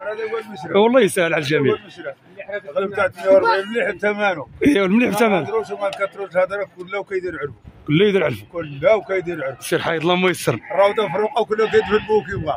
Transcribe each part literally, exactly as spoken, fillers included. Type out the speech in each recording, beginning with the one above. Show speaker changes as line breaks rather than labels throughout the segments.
والله يسهل على الجميع.
الغلب تاع ثمانية وأربعين مليح بثمنه.
ايوا المليح بثمنه.
ما كدروش وما كتروش هذا كله وكيدير عرفو.
كله يدير عرفو.
كله وكيدير عرفو.
سير حيد الله ما يسر.
الراوده فرقه وكله كيدير البوك يبغى.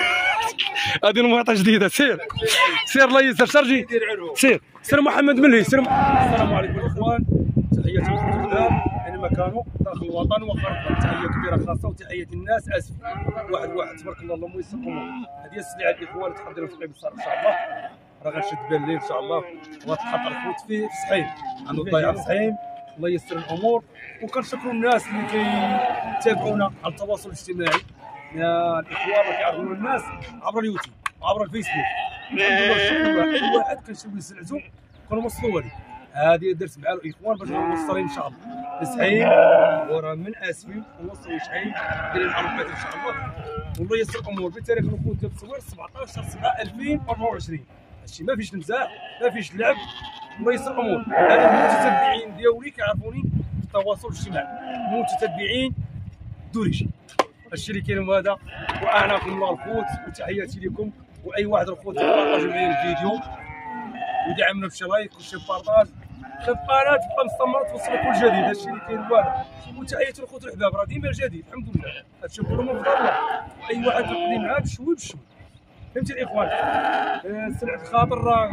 هذه المواطنه جديده. سير سير الله يسر سرجي. سير سير محمد ملي سير. السلام عليكم الاخوان، تحياتي لكم الكلام اينما كانوا داخل الوطن وخارج. تحيه كبيره خاصه وتحيه الناس. اسف واحد واحد تبارك الله اللهم يسر امورك. هذه السلعه الاخوان تحضروا في الصار ان شاء الله. راه غنشد بال الليل ان شاء الله وغتحط الخوت في صحيح عنده الضيعه في صحيح. الله يسر الامور وكنشكروا الناس اللي كيتابعونا على التواصل الاجتماعي. يا الاخوان راه كيعرفونا الناس عبر اليوتيوب وعبر الفيسبوك. الحمد لله شكرا اي واحد كنشوفو سلعته كنوصلوا ليه. هذه درت مع الاخوان باش نوصل ان شاء الله لصحيح وراه من اسفل ونوصلوا لصحيح ديال الاربعات ان شاء الله. والله يسر الامور. بتاريخ الخوت ديال التصوير سبعطاش سبعة ألفين وأربعة وعشرين. هادشي ما فيش نمزح ما فيش لعب. الله يسر الامور. انا المتتبعين ديالي كيعرفوني في التواصل الاجتماعي متتبعين دوريجي. هادشي اللي كاين هذا واعناكم الله الخوت وتحياتي لكم. واي واحد الخوت بارطاجوا معايا الفيديو ودعمنا بشي لايك وشي بارطاج. القناه تبقى مستمره توصل كل جديد. هادشي اللي كاين هذا وتحياتي للخوت الحباب. راه ديما الجديد الحمد لله. هادشي كله من فضل الله. اي واحد يقضي معاه بشوي بشوي. فهمتي الاخوان؟ سلعه الخاطر راه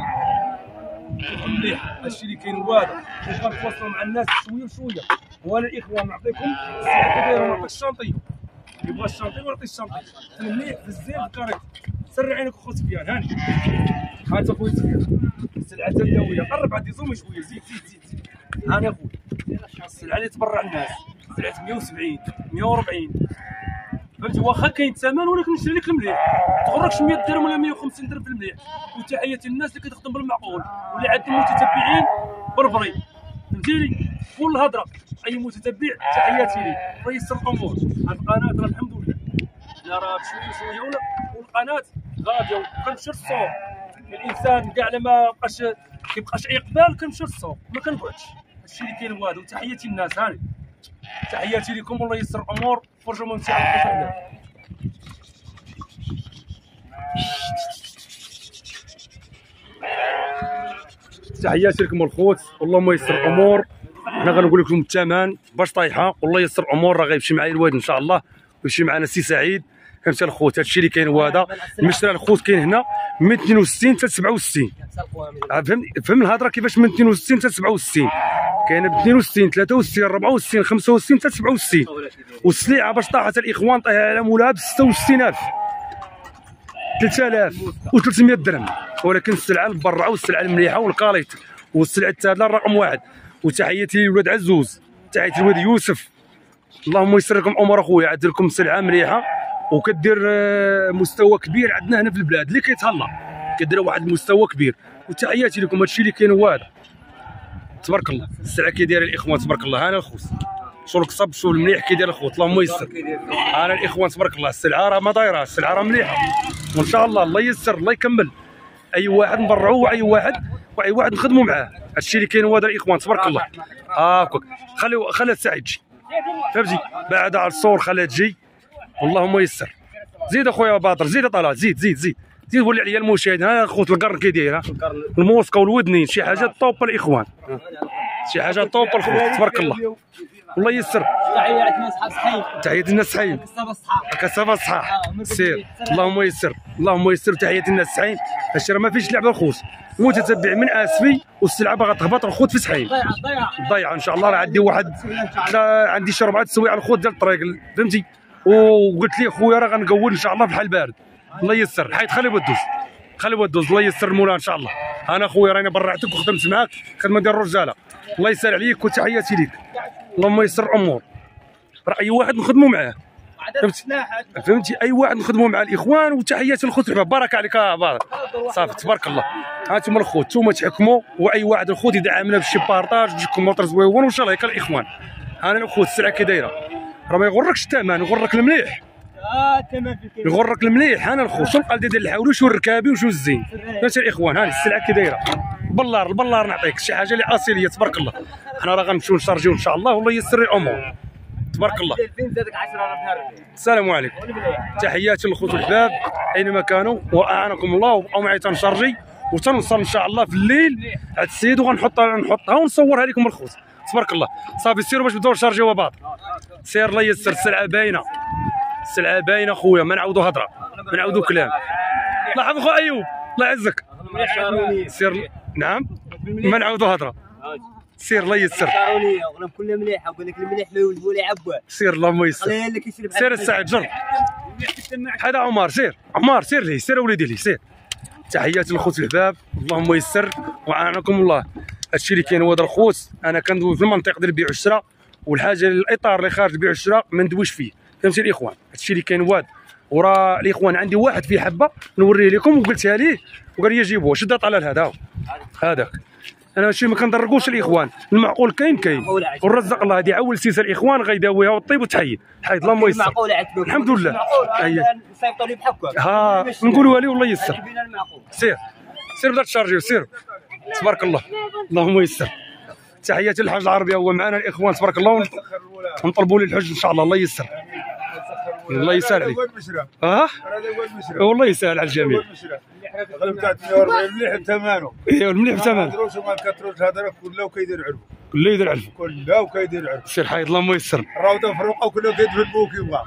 مليح. هادشي اللي كاين هذا وغنتواصلوا مع الناس شويه بشويه. وانا الاخوان نعطيكم السلعه كي دايره. نعطي الشانطي يبغى الشانطي ونعطي الشانطي مليح في الزين في الكاريط. سرع عينك اخو سفيان. هاني ها انت خويا سفيان السلعه اليوميه. قرب عندي زومي شويه. زيد زيد زيد زيد. هاني اخويا السلعه اللي تبرع الناس سلعه مية وسبعين مية وأربعين. فهمتي واخا كاين ثمن ولكن نشري لك المليح. ما تغركش مية درهم ولا مية وخمسين درهم في المليح. وتحياتي للناس اللي كتخدم بالمعقول واللي عندهم متتبعين بربري. فهمتيني كل هضره اي متتبع تحياتي ليه. الله يسر الامور. هاد القناه راه الحمد لله لا راه شويه شويه ولا والقناه غاديه وكنشر الصوت. الانسان كاع لما بقاش كيبقاش اقبال كنشر الصوت ما كنقعدش. هادشي اللي كاين هذا وتحياتي للناس. هاني تحياتي لكم والله يسر الامور. فرجه ممتعه للخوت. تحياتي لكم الخوت والله يسر الامور. حنا غنقول لكم الثمن باش طايحه والله يسر الامور. راه غيمشي معايا الواد ان شاء الله ويمشي معنا السي سعيد. فهمت الخوت؟ هادشي اللي كاين هو هذا. المشترى الخوت كاين هنا من اثنين وستين حتى سبعة وستين. فهم فهم الهضره كيفاش من اثنين وستين حتى سبعة وستين. كاينه ب اثنين وستين ثلاثة وستين أربعة وستين خمسة وستين حتى سبعة وستين. والسليعه باش طاحت الاخوان طايحه على مولاها ب ستة وستين ألف ثلاثة آلاف وثلاثمية درهم. ولكن السلعه المبرعه والسلعه المليحه والكاليت والسلعه التادله الرقم واحد. وتحياتي للولاد عزوز. تحياتي للولاد يوسف. اللهم يسر لكم امور اخويا. عاد لكم سلعه مليحه وكدير مستوى كبير عندنا هنا في البلاد اللي كيتهلا كدير واحد المستوى كبير. وتحياتي لكم. هادشي اللي كاين هو هذا تبارك الله. السلعه كي دايره الاخوان تبارك الله. انا الخوت شو القصب شو المليح كي داير الخوت اللهم يسر. انا الاخوان تبارك الله السلعه راه ما دايره. السلعه راه مليحه وان شاء الله الله يسر الله يكمل. اي واحد نبرعوه واي واحد واي واحد نخدموا معاه. هادشي اللي كاين هو هذا الاخوان تبارك الله. هاكاك خلي خليها سعيد تجي. فهمتي بعد على الصور خليها تجي اللهم يسر. زيد اخويا باطل زيد طلع زيد زيد زيد زيد ولي عليا المشاهد. ها خوت القرن كي داير الموسكا والودنين شي حاجه طوب الاخوان. شي حاجه طوب الخوت تبارك الله والله يسر.
تحيات الناس صحاب صحيح.
تحيات الناس صحيح. كسافه الصحاح سير اللهم يسر اللهم يسر. تحيات الناس صحيح. هادشي راه ما فيش لعبه الخوت. متتبع من اسفي والسلعه باغا تهبط الخوت في صحيح
ضيعه ضيعه
ضيعه ان شاء الله. راه عندي واحد عندي شي ربعه تسوي على الخوت ديال الطريق فهمتي. وقلت لي خويا راه غنقول ان شاء الله في الحال بارد. الله يسر حيت خلي ودوز خلي ودوز الله يسر المولى ان شاء الله. انا خويا راني برعتك وخدمت معاك خدمه ديال الرجاله. الله يسر عليك وتحياتي ليك. اللهم يسر الامور. راه اي واحد نخدموا معاه فهمتي فهمتي اي واحد نخدموا مع الاخوان. وتحياتي للخوت الحباب. بارك عليك صافي تبارك الله. هانتوما الخوت نتوما تحكموا واي واحد الخوت يدعمنا بشي بارطاج بشي كومونتر زويون وان شاء الله هكا الاخوان. انا الخوت السلعه كي دايره راه ما يغركش الثمن يغرك المليح.
اه الثمن في الكيلو
يغرك المليح. انا الخوت شو القلده ديال الحاولوش والركابي وشو الزين. فهمتي الاخوان. هاني السلعه كي دايره باللار البلار نعطيك شي حاجه اللي اصيليه تبارك الله. حنا راه غنمشيو نشارجيو ان شاء الله والله يسر الامور. تبارك الله.
فين زادك عشرة نهار.
السلام عليكم. تحياتي للخوت والحباب اينما كانوا واعانكم الله وبقاو معايا تنشارجي وتنوصل ان شاء الله في الليل عند السيد وغنحطها نحطها ونصورها لكم الخوت. تبارك الله. صافي سيروا باش نبداو نشارجيو بعض. سير الله يسر. السلعه باينه، السلعه باينه خويا، ما نعاودوا هضره، ما نعاودوا كلام. الله يحفظ خو ايوب، الله يعزك. سير. نعم ما نعاودوا هضره. سير الله يسر.
شارونيه وغنم كلها مليحه وقال لك المليح ما يولدوا لي عبوه.
سير اللهم يسر. سير السعد جر. هذا عمار. سير عمار سير لي، سير وليدي لي سير. تحياتي للخوت الحباب، اللهم يسر وعانكم الله. هادشي اللي كاين هو هذا الخوت. انا كندوي في المنطقه ديال البيع والشراء، والحاجه الاطار اللي خارج البيع والشراء ما ندويش فيه، فهمتي الاخوان. هادشي اللي كاين واد وراه الاخوان عندي واحد فيه حبه نوريه لكم وقلتها ليه وقال لي جيبوه. شد طلال هذا هذاك. انا ماشي ما كنضرقوش الاخوان، المعقول كاين كاين والرزق الله. هذه عول سيسه الاخوان غيداويها والطيب وتحيد حيد اللهم يسر. الحمد لله. اييه
نصيفطوا لي بحقك.
ها نقولوا لي والله يسر. سير سير بدا تشارجيو سير. تبارك الله اللهم يسر. تحياتي للحاج العربي هو معنا الاخوان تبارك الله، ونطلبوا لي الحج ان شاء الله. الله يسر الله يسهل عليك. اه والله يسهل على الجميع.
الغلب تاع ثمانية وأربعين مليح بثمانه.
ايوا المليح بثمن.
دروس وما كتروش هذا كله كيدير عرفو.
كله يدير عرفو.
كله كيدير عرفو.
سير حيد اللهم يسر.
الروضه فرقه وكله كيدير البوكي وما.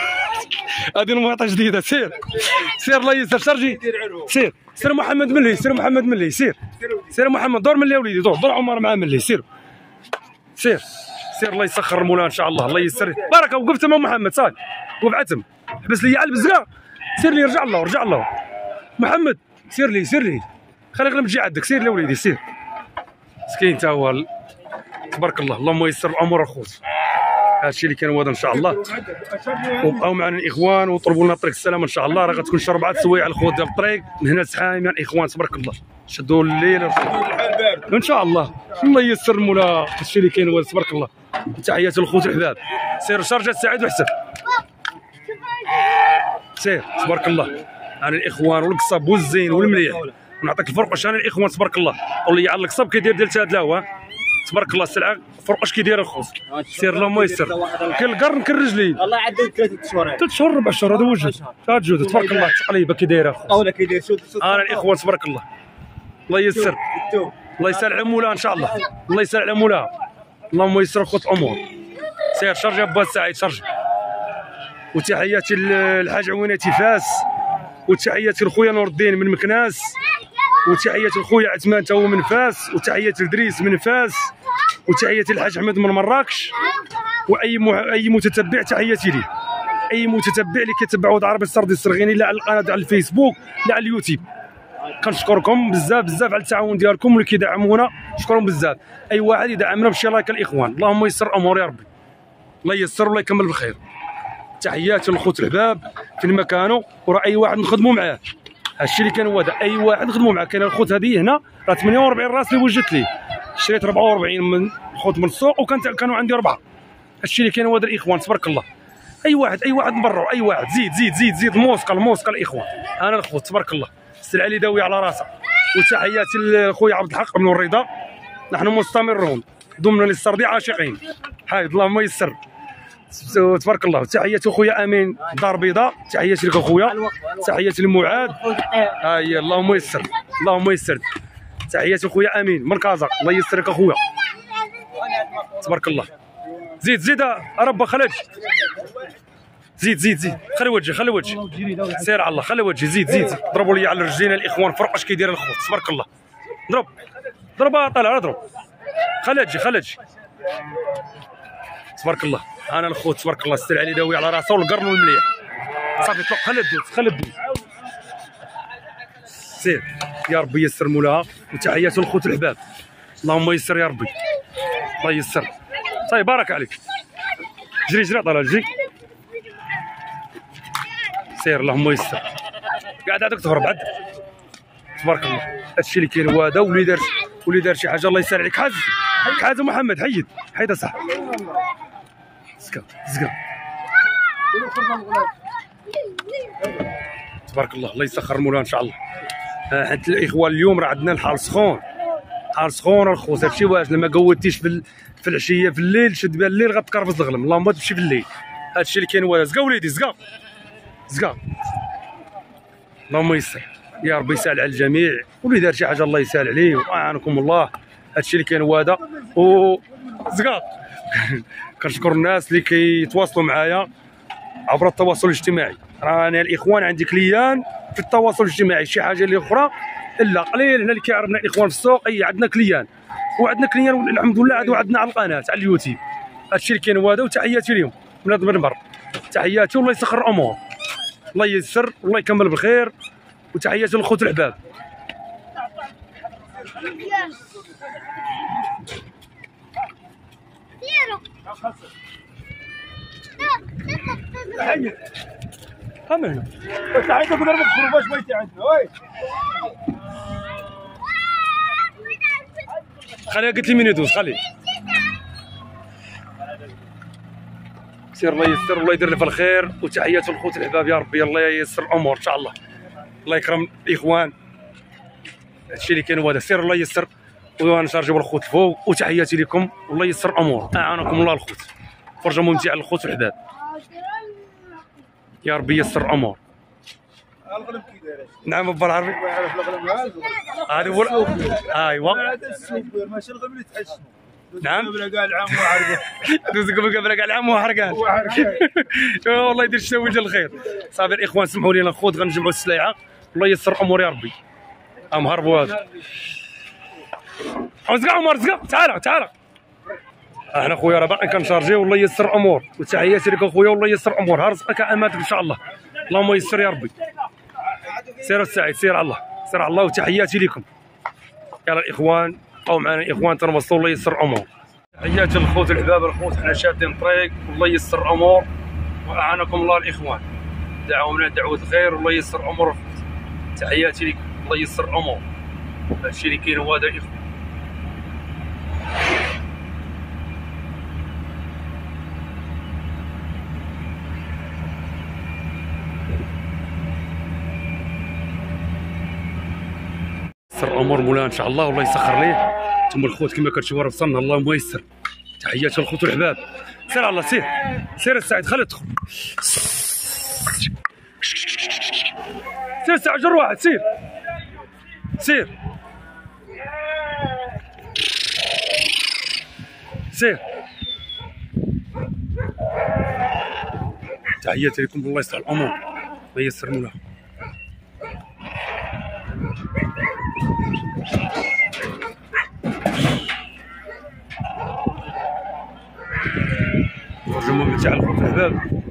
هذه المواطنه جديده. سير سير الله يسر. شرجي سير. سير محمد ملي، سير محمد ملي سير. سير محمد دور ملي يا وليدي، دور دور عمر مع ملي. سير سير سير الله يسخر المولى ان شاء الله. الله يسر. بارك وقف تما محمد صافي وقف عتم. حبس لي على البزقه. سير لي رجع الله رجع الله. محمد سير لي سير لي خلي غير تجي عندك. سير لي وليدي سير. مسكين تا هو تبارك الله. اللهم يسر الامور الخوت. هادشي اللي كان هو هذا ان شاء الله. وبقاو معنا الاخوان وطلبوا لنا طريق السلامه ان شاء الله. راه غتكون شي اربعه سوايع الخوت ديال الطريق من هنا لسحايم الاخوان تبارك الله. شدوا الليل ان شاء الله. الله يسر المولى. هادشي اللي كاين هو تبارك الله. تحياتي للخوت الحباب. سير شارجه سعيد وحسن. سير تبارك الله. انا الاخوان والقصاب والزين والمليح ونعطيك الفرقش. انا الاخوان تبارك الله. قول لي على القصاب كيدير ديال هاد الهوا تبارك الله. السلعه فرقش كيدير الخوت. سير اللهم يسر. كاين القرن كاين الرجلين.
والله عدد ثلاثة شهور.
ثلاث شهور اربع شهور هذا وجد. هاد جود تبارك الله. تقليبه كي دايره الخوت.
اولا كيدير شوت.
انا الاخوان تبارك الله. الله يسر. الله يسهل على مولاها ان شاء الله. الله يسهل على مولاها. اللهم يسر خوت الامور. سير شرجه با سعيد شرجه. وتحياتي للحاج عويناتي فاس، وتحياتي لخويا نور الدين من مكناس، وتحياتي لخويا عثمان تا هو من فاس، وتحياتي لدريس من فاس، وتحياتي للحاج احمد من مراكش. واي مع... اي متتبع تحياتي ليه. اي متتبع اللي كيتبعوا هذا عربي السردي الصرغيني لا على القناه على الفيسبوك لا على اليوتيوب. كنشكركم بزاف بزاف على التعاون ديالكم واللي كيدعمونا. شكرا بزاف. اي واحد يدعمنا بشي لايك الاخوان. اللهم يسر الامور يا ربي. الله يسر والله يكمل بالخير. تحياتي للخوت الحباب فين ما كانوا، وراه اي واحد نخدموا معاه. هادشي اللي كان هو هذا. اي واحد نخدموا معاه. كاين الخوت هذه هنا راه ثمانية وأربعين راس اللي وجدت ليه. شريت أربعة وأربعين من خوت من السوق وكان كانوا عندي اربعه. هادشي اللي كان هو هذا الاخوان تبارك الله. اي واحد اي واحد نبرعوا. اي واحد زيد زيد زيد زيد موسقه الموسقه الاخوان. انا الخوت تبارك الله. السلعه اللي داويه على راسها. وتحياتي لخويا عبد الحق بن الرضا. نحن مستمرون ضمن للسردي عاشقين. حايد اللهم يسر. تبارك الله. تحياتي خويا امين دار بيضاء. تحياتي لك اخويا. تحياتي لمعاد. ها هي اللهم يسر اللهم يسر. تحياتي خويا امين من كازا. الله يسر لك اخويا تبارك الله. زيد زيد ربا خلج. زيد زيد زيد خلي وجهي خلي وجهي. سير على الله خلي وجهي. زيد زيد زيد. ضربوا لي على الرجلين الاخوان. فرق اش كيدير الخوت تبارك الله. ضرب ضرب طلع اضرب. خلجي خلجي تبارك الله. انا الخوت تبارك الله. السلعه اللي داوي على راسه والقرن والمليح. صافي طلق. خلي الدوز خلي الدوز. سير يا ربي يسر مولاها. وتحياتي للخوت الحباب. اللهم يسر يا ربي. الله يسر. طيب بارك عليك. جري جري طلع جري. سير اللهم يسر. قاعد هذاك تهرب عاد تبارك الله. هادشي اللي كاين هو هذا. واللي دار واللي دار شي حاجه الله يسر عليك. حاز حاز محمد حيد حيد صح. زكا زكا تبارك الله. الله يسخر المولى ان شاء الله. عند الاخوان اليوم راه عندنا الحال سخون. نهار سخون الخوت هادشي واش لما قودتيش في ال... في العشيه في الليل شد بها الليل غتكرفس الغلم اللهم تمشي في الليل هادشي اللي كاين هو زكا وليدي زكا زكا اللهم يسر يا ربي يسهل على الجميع واللي دار شي حاجه الله يسهل عليه ويعانكم الله هادشي اللي كاين هو هذا و زكا كنشكر الناس اللي كيتواصلوا معايا عبر التواصل الاجتماعي راني الاخوان عندي كليان في التواصل الاجتماعي شي حاجه اللي اخرى الا قليل هنا اللي كيعرفنا الاخوان في السوق اي عندنا كليان وعندنا كليان الحمد لله عاد عندنا على القناه على اليوتيوب هادشي اللي كاين هو هذا وتحياتي لهم من هذا المنبر تحياتي والله يسخر الامور الله ييسر والله يكمل بالخير وتحياتي للخوت الحباب امين
تحياتك كنا نخرج باش ما يتعدنا وي
خليها قلت لي من يدوز خلي سير الله ييسر والله يدير لي في الخير وتحياتي للخوت الحباب يا ربي الله ييسر الامور ان شاء الله الله يكرم الاخوان هادشي اللي كاين هو هذا سير الله ييسر ونشارجوا بالخوت الفوق وتحياتي لكم والله ييسر الامور اعانكم الله الخوت فرجه ممتعه للخوت الحباب يا ربي ييسر الامور
الغلم كي داير
نعم بالعربي
يعرف الغلم
هذا هو ايوا
هذا السوبر ماشي الغلم اللي تحشم
نعم
قبل قال العام وعرقه
دوز قبل قبل كاع العام وحرقان والله يدير الشتا وجه الخير صافي الاخوان سمحوا لي الخوت غنجمعوا السلايعه الله ييسر الامور يا ربي ام هربوا هذا رزقا عمر رزقا تعال تعال احنا خويا راه باقي كنشارجيو والله ييسر الامور وتحياتي لك اخويا والله ييسر الامور ها رزقك امانتك ان شاء الله اللهم ييسر يا ربي سير السعيد سير على الله سير على الله وتحياتي لكم يلا الاخوان بقاو معنا الاخوان تنبسطوا الله ييسر الامور تحياتي للخوت الحباب الخوت حنا شادين الطريق والله ييسر الامور واعانكم الله الاخوان دعونا دعوه الخير والله ييسر الامور تحياتي لكم الله ييسر الامور هادشي اللي كاين هو هذا الاخوان يسر الامور مولانا ان شاء الله والله يسخر ليه ثم الخوت كما كتشوفوا راه وصلنا اللهم ييسر تحياتي للخوت والحباب سير على الله سير سير السعيد خلي تدخل سير سعيد جر واحد سير سير سير تحياتي لكم والله يسر الامور الله ييسر مولانا ترجمة من تعال الخوت الحباب